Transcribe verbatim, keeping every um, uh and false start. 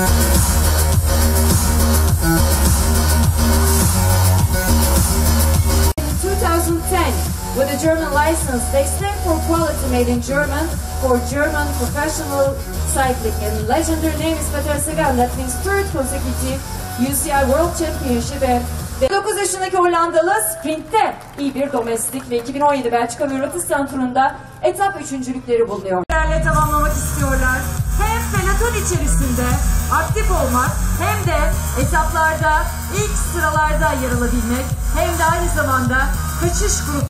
twenty ten, with a German license, they stand for quality made in German for German professional cycling. And legendary name is Peter Sagan. That means third consecutive U C I World Championship. And dokuz yaşındaki Hollandalı sprintte iyi bir domestik ve iki bin on yedi Belçika ve Hırvatistan turunda etap üçüncülükleri bulunuyor. Tamamlamak istiyorlar. Hem peloton içerisinde aktif olmak hem de etaplarda ilk sıralarda yer alabilmek hem de aynı zamanda kaçış grubu